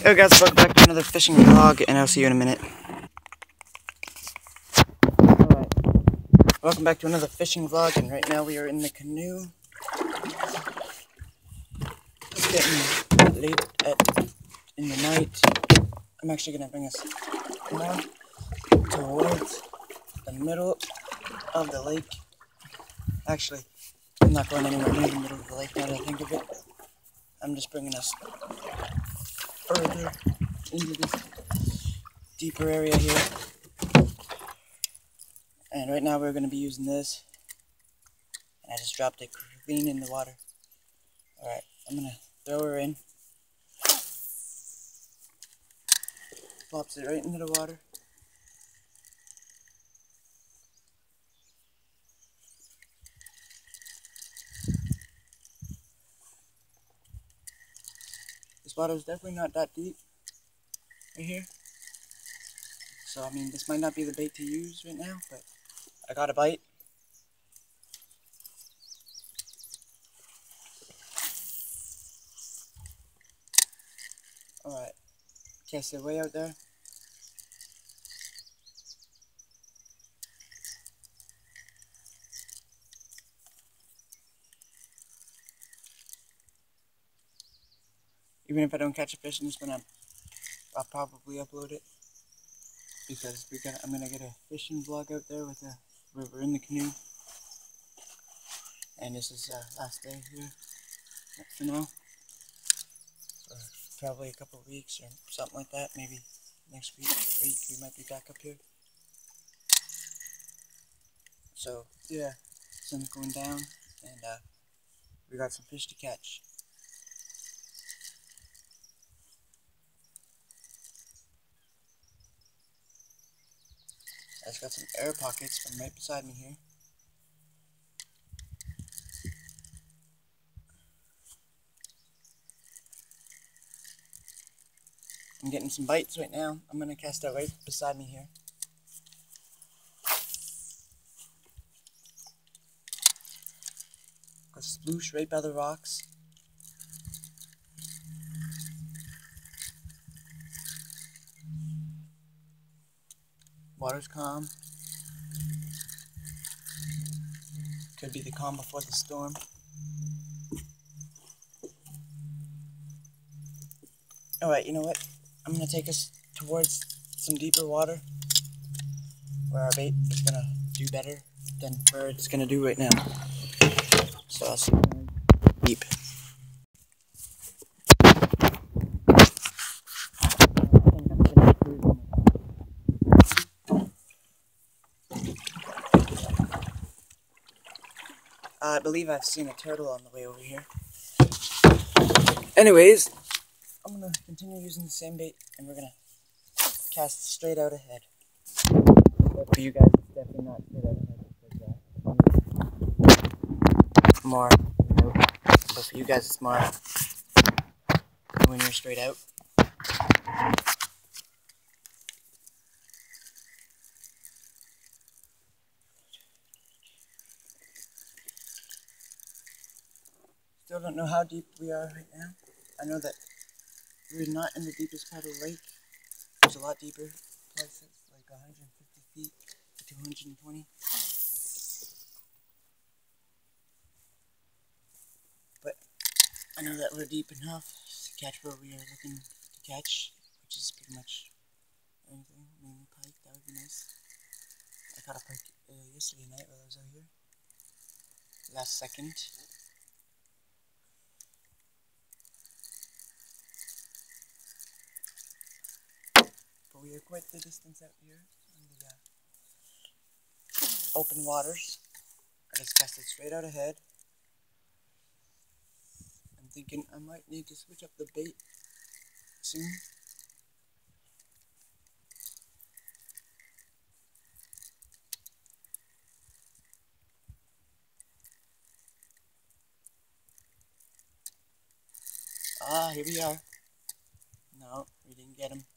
Hey guys, welcome back to another fishing vlog, and I'll see you in a minute. Alright, welcome back to another fishing vlog, and right now we are in the canoe. It's getting late in the night. I'm actually going to bring us more towards the middle of the lake. Actually, I'm not going anywhere near the middle of the lake now that I think of it. I'm just bringing us further into this deeper area here. And right now we're going to be using this. And I just dropped it clean in the water. Alright, I'm going to throw her in. Plops it right into the water. This water is definitely not that deep right here. So, I mean, this might not be the bait to use right now, but I got a bite. Alright, cast it way out there. Even if I don't catch a fish in this one, I'll probably upload it. Because I'm gonna get a fishing vlog out there where we're in the canoe. And this is last day here for now. For probably a couple of weeks or something like that. Maybe next week we might be back up here. So yeah, sun's going down, and we got some fish to catch. I just got some air pockets from right beside me here. I'm getting some bites right now. I'm gonna cast that right beside me here. Got a sploosh right by the rocks. Water's calm. Could be the calm before the storm. Alright, you know what? I'm going to take us towards some deeper water where our bait is going to do better than where it's going to do right now. So I'll see you deep. I believe I've seen a turtle on the way over here. Anyways, I'm going to continue using the same bait, and we're going to cast straight out ahead. But for you guys, it's definitely not straight out ahead. Because, more, you know, but for you guys, it's more when you're straight out. Still don't know how deep we are right now. I know that we're not in the deepest part of the lake. There's a lot deeper places, like 150 feet to 220. But I know that we're deep enough to catch what we are looking to catch, which is pretty much anything, mainly pike. That would be nice. I caught a pike yesterday night while I was out here. Last second. But we are quite the distance out here in the open waters. I just cast it straight out ahead. I'm thinking I might need to switch up the bait soon. Ah, here we are. No, we didn't get him.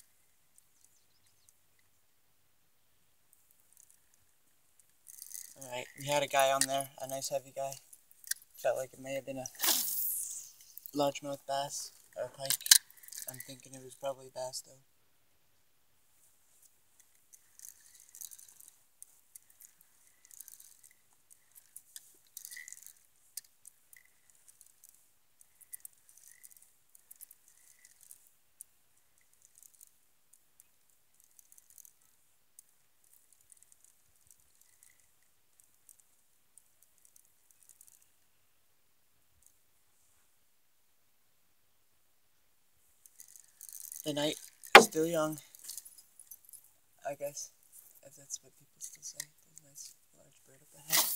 Alright. Alright, we had a guy on there, a nice heavy guy. Felt like it may have been a largemouth bass or a pike. I'm thinking it was probably bass though. The night is still young, I guess, if that's what people still say. There's a nice large bird up ahead.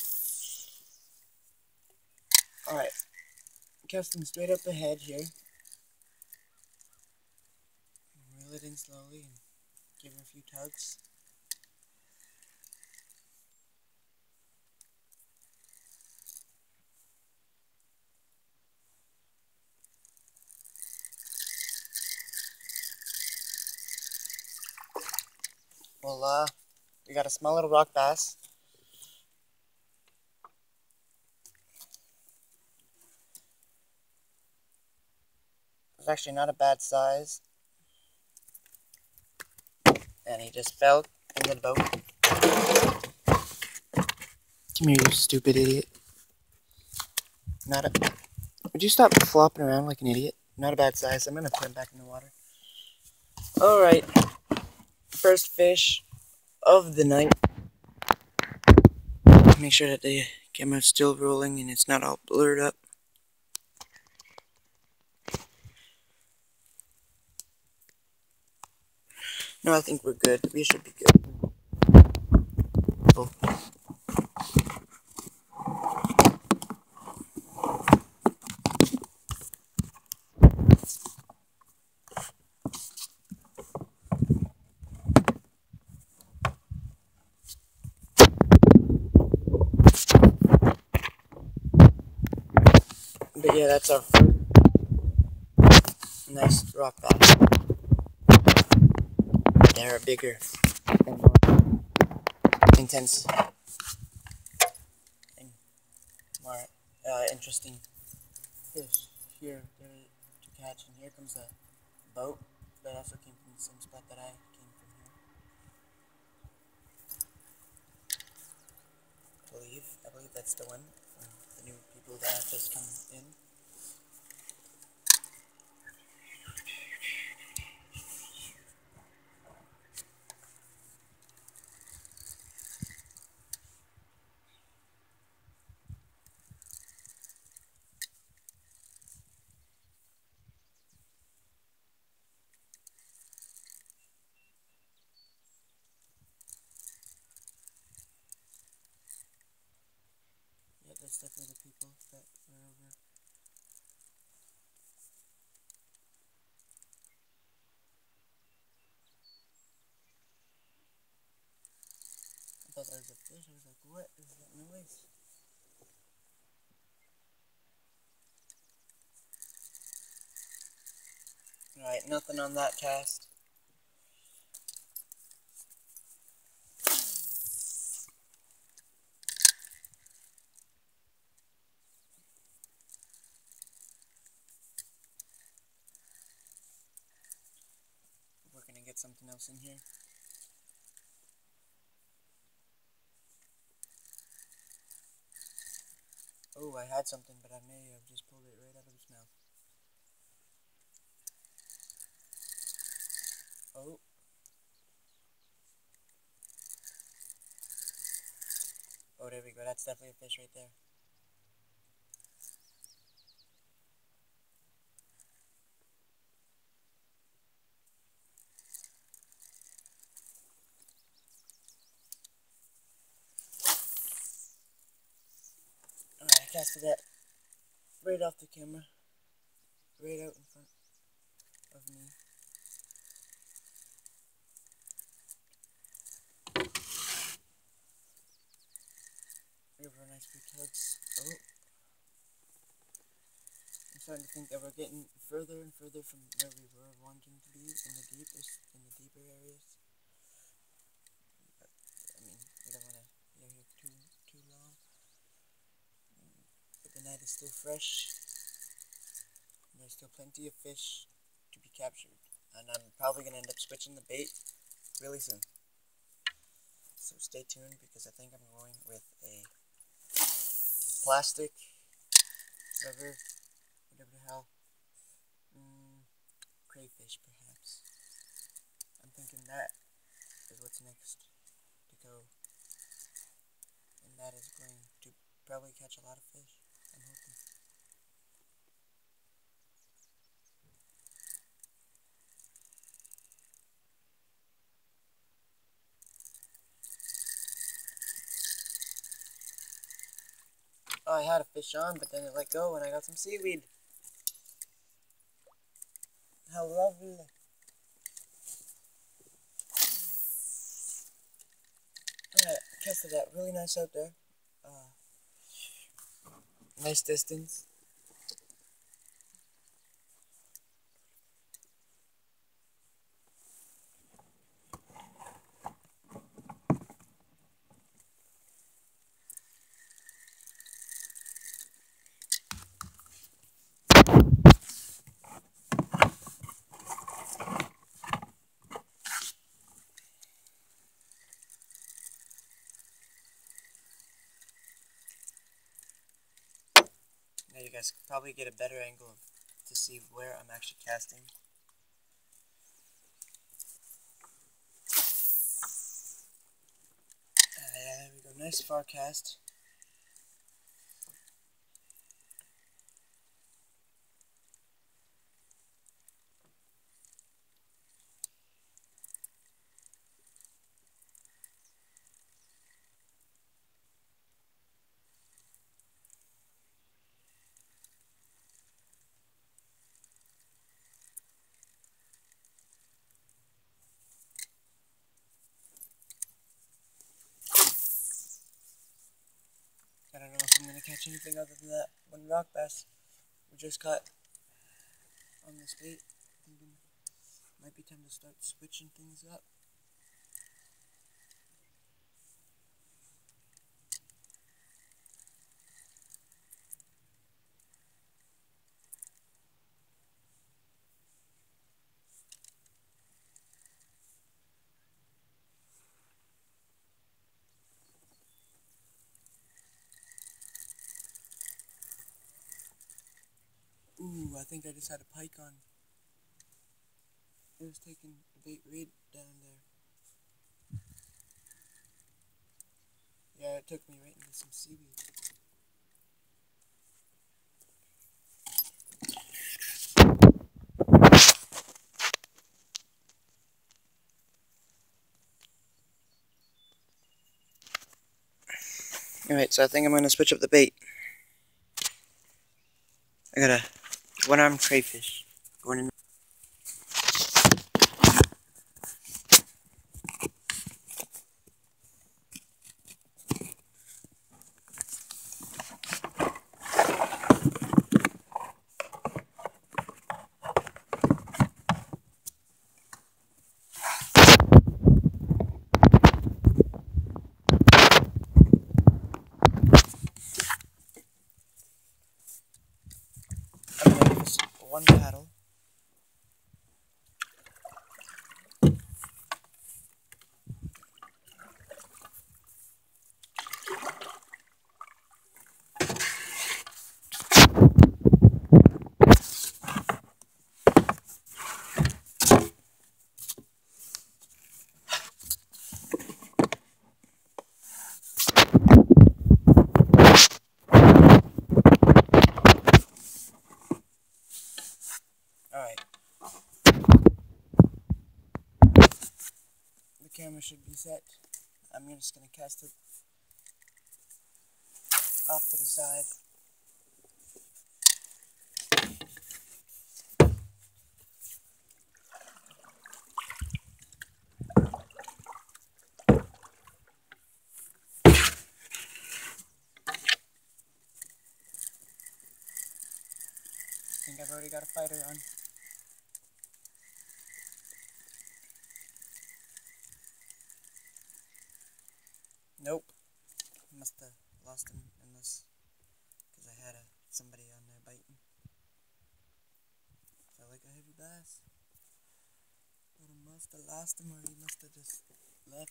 Alright, casting straight up ahead here. Reel it in slowly and give her a few tugs. Voila, we got a small little rock bass. It's actually not a bad size. And he just fell into the boat. Come here, you stupid idiot. Would you stop flopping around like an idiot? Not a bad size. I'm gonna put him back in the water. Alright. First fish of the night. Make sure that the camera's still rolling and it's not all blurred up. No, I think we're good. We should be good. Oh. But yeah, that's our first nice rock bass. They're bigger and more intense and more interesting fish here to catch. And here comes a boat that also came from the same spot that I came from here. I believe that's the one from the new people that have just come in. Yeah, that's definitely the people that were over. I thought that was a fish. I was like, what is that noise? Alright, nothing on that cast. We're gonna get something else in here. Oh, I had something, but I may have just pulled it right out of its mouth. Oh. Oh, there we go. That's definitely a fish right there. Alright, I casted that right off the camera. Right out in front of me. Give her a nice big tugs. Oh. I'm starting to think that we're getting further and further from where we were wanting to be in the deeper areas. But, I mean, we don't want to go here too is still fresh. There's still plenty of fish to be captured. And I'm probably going to end up switching the bait really soon. So stay tuned, because I think I'm going with a plastic rubber, whatever the hell, crayfish perhaps. I'm thinking that is what's next to go. And that is going to probably catch a lot of fish, I'm hoping. Oh, I had a fish on, but then it let go and I got some seaweed. How lovely. Alright, casted that really nice out there. Nice distance. Now you guys can probably get a better angle to see where I'm actually casting. There we go, nice far cast. I don't know if I'm going to catch anything other than that one rock bass we just caught on this bait. Thinking it might be time to start switching things up. Ooh, I think I just had a pike on. It was taking the bait right down there. Yeah, it took me right into some seaweed. Alright, so I think I'm going to switch up the bait. I got a one-armed crayfish going in. I'm going to give this one paddle. Alright. The camera should be set. I'm just going to cast it off to the side. I think I've already got a fighter on. Nope. Must have lost him in this, because I had a Somebody on there biting. Felt like a heavy bass. But I must have lost him, or he must have just left.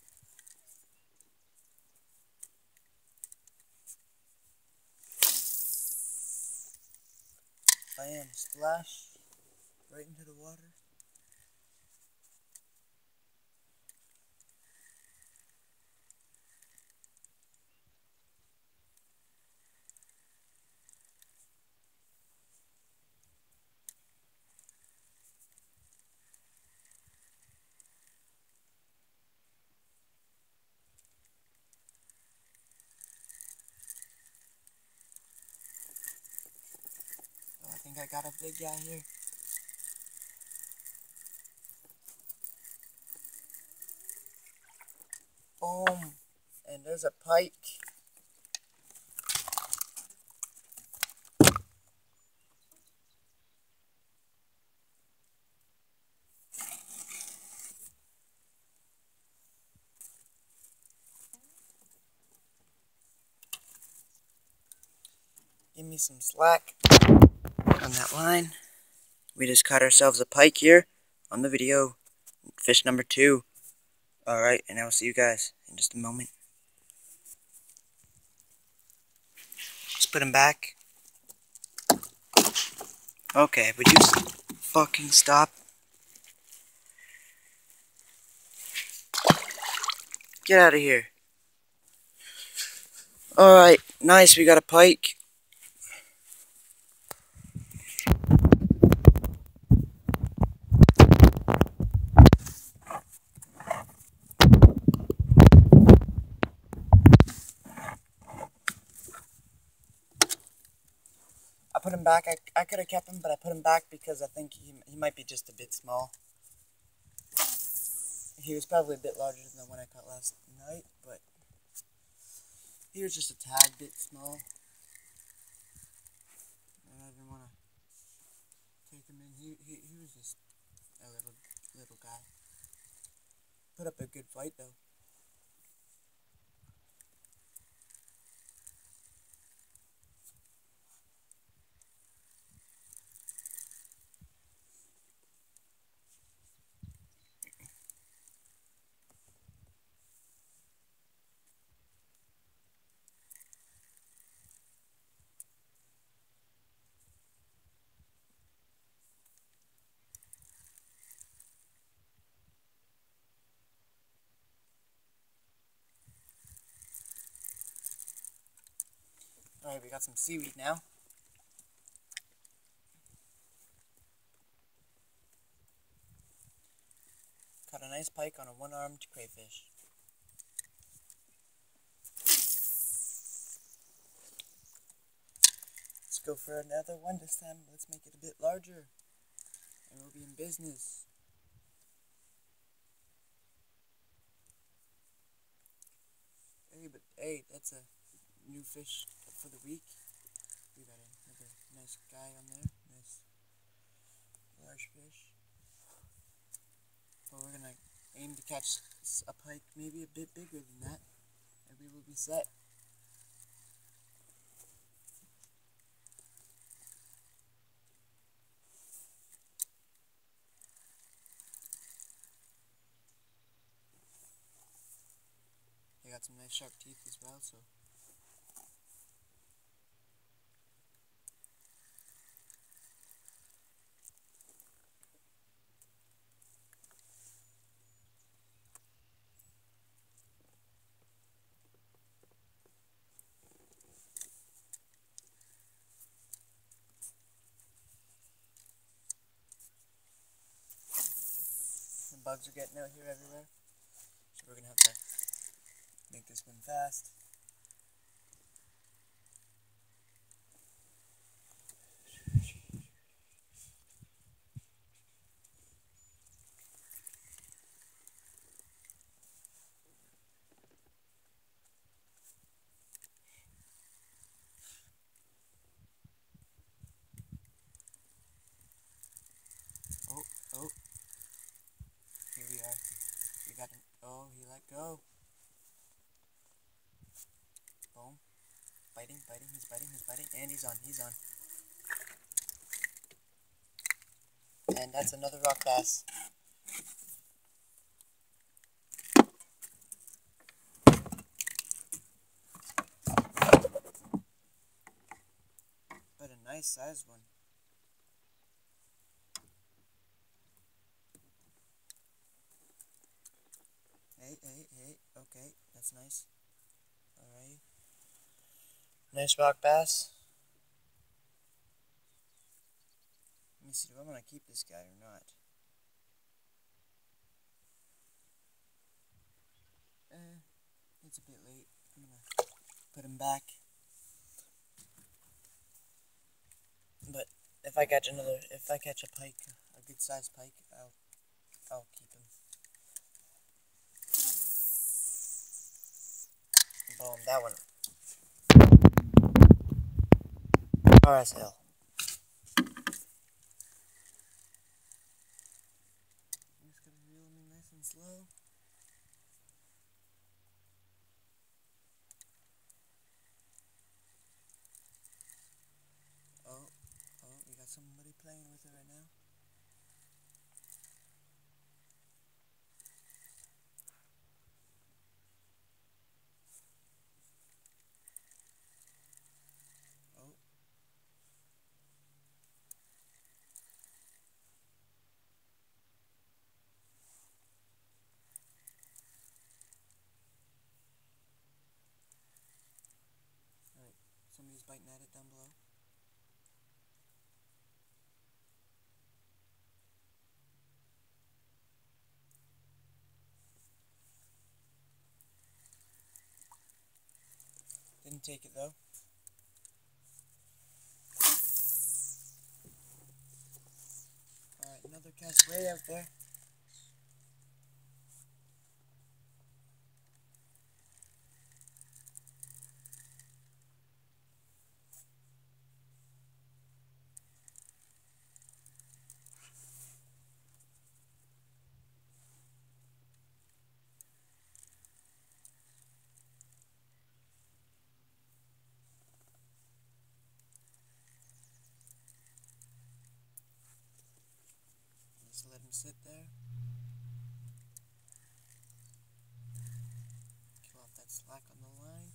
Bam, splash right into the water. So I think I got a big guy here. Boom. And there's a pike. Give me some slack on that line. We just caught ourselves a pike here on the video. Fish number 2. Alright, and I will see you guys in just a moment. Just put him back. Okay, would you fucking stop? Get out of here. Alright, nice, we got a pike. I put him back. I could have kept him, but I put him back because I think he might be just a bit small. He was probably a bit larger than the one I caught last night, but he was just a tad bit small. And I didn't want to take him in. He was just a little guy. Put up a good fight though. Alright, we got some seaweed now. Caught a nice pike on a one-armed crayfish. Let's go for another one this time. Let's make it a bit larger. And we'll be in business. Hey, that's a new fish for the week. We got another nice guy on there. Nice large fish. But we're gonna aim to catch a pike maybe a bit bigger than that, and we will be set. They got some nice sharp teeth as well, so the bugs are getting out here everywhere. So we're gonna have to make this one fast. Oh, here we are. We got him. Oh, he let go. Boom. biting, he's biting, and he's on. And that's another rock bass. But a nice sized one. Hey, okay, that's nice. Alright. Nice rock bass. Let me see, do I want to keep this guy or not? It's a bit late. I'm gonna put him back. But if I catch a pike, a good sized pike, I'll keep him. Boom, that one. RSL. I'm just gonna reel him in nice and slow. Oh, we got somebody playing with it right now. Oh. Alright, somebody's biting at it down below. Didn't take it though. Alright, another cast way out there. Just let him sit there. Kill off that slack on the line.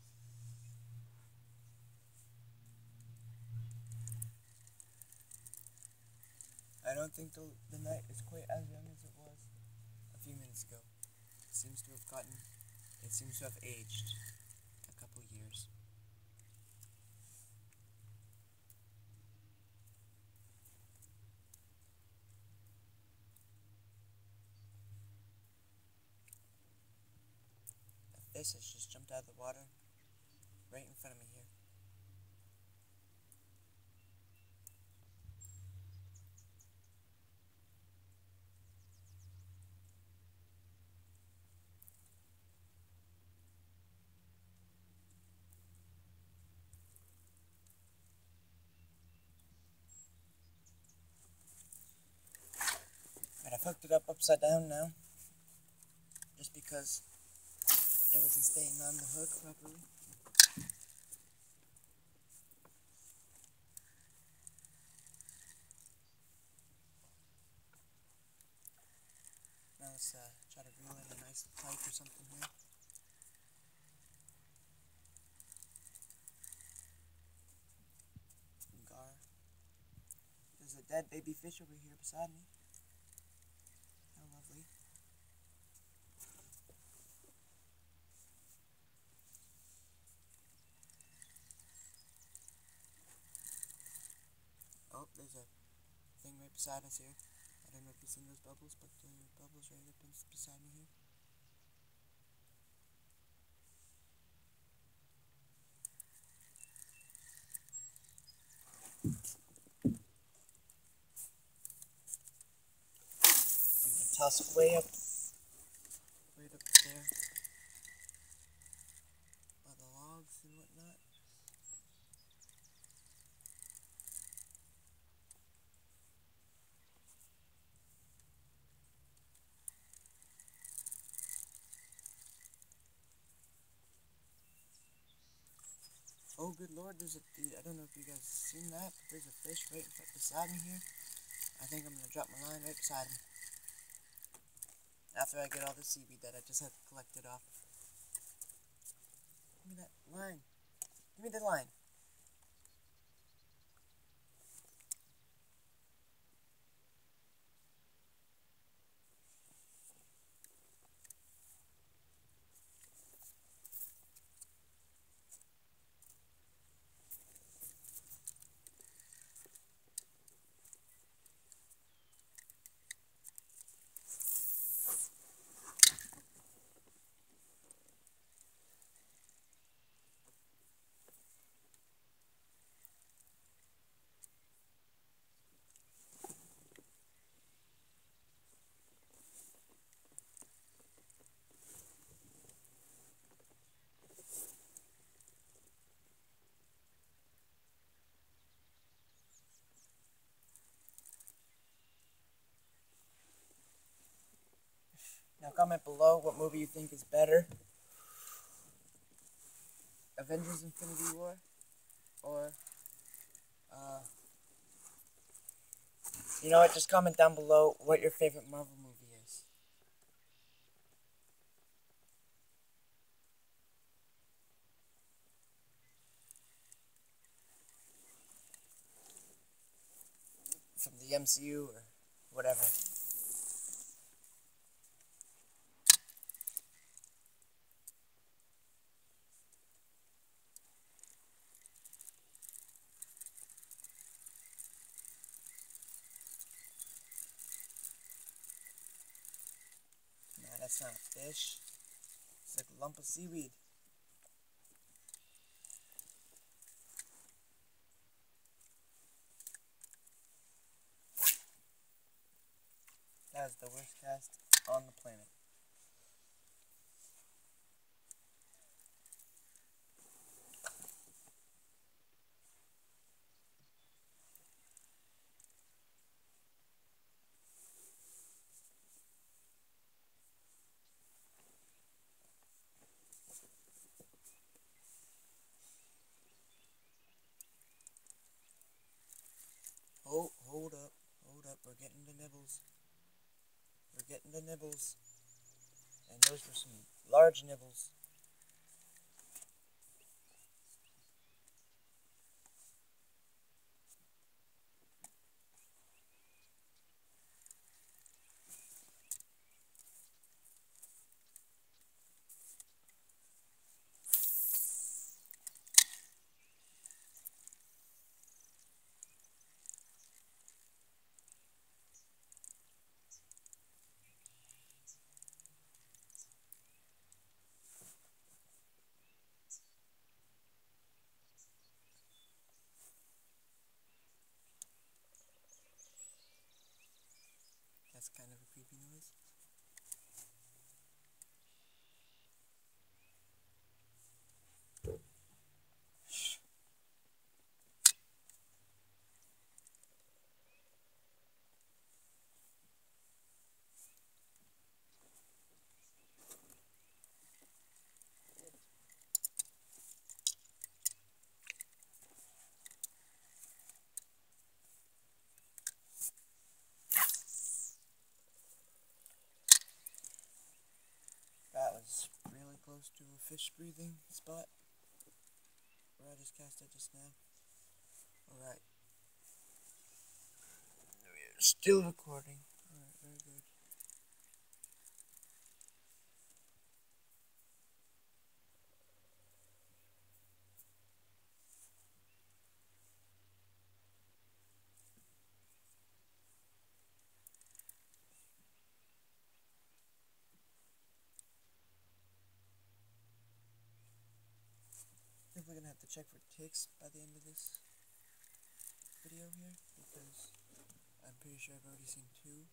I don't think the night is quite as young as it was a few minutes ago. It seems to have aged a couple years. This has just jumped out of the water right in front of me here. I've hooked it up upside down now, just because it wasn't staying on the hook properly. Now let's try to reel in a nice pike or something here. Gar. There's a dead baby fish over here beside me. How lovely. Oh, there's a thing right beside us here. I don't know if you've seen those bubbles, but the bubbles right up beside me here. I'm gonna toss it way up there by the logs and whatnot. Oh, good lord, there's a dude. I don't know if you guys have seen that, but there's a fish right beside me here. I think I'm going to drop my line right beside him. After I get all the seaweed that I just have collected off. Give me that line. Give me the line. Now comment below what movie you think is better. Avengers Infinity War or you know what, just comment down below what your favorite Marvel movie is. From the MCU or whatever. Nah, that's not a fish. It's like a lump of seaweed. That is the worst cast on the planet. Oh, hold up. We're getting the nibbles. We're getting the nibbles. And those were some large nibbles. That's kind of a creepy noise. That was really close to a fish breathing spot where I just cast it just now. Alright. We're still recording. Alright, very good. I think we're gonna have to check for ticks by the end of this video here, because I'm pretty sure I've already seen 2.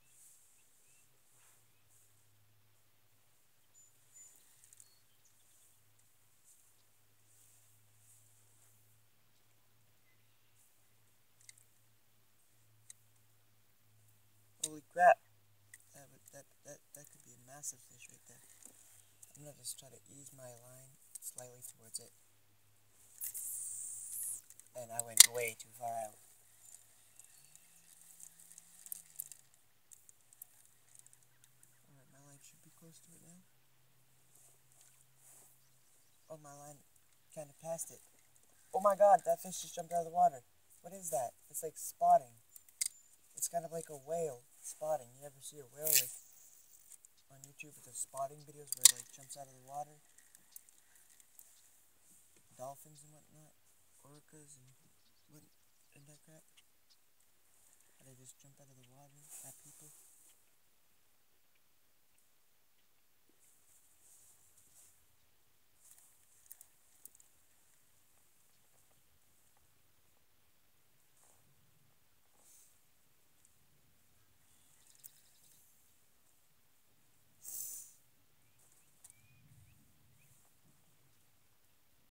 Holy crap! That could be a massive fish right there. I'm gonna just try to ease my line slightly towards it. and I went way too far out. Alright, my line should be close to it now. Oh, my line kind of passed it. Oh my god, that fish just jumped out of the water. What is that? It's like spotting. It's kind of like a whale spotting. You ever see a whale like on YouTube with the spotting videos where it like jumps out of the water? Dolphins and whatnot. Orcas and what and that crap. How they just jump out of the water at people.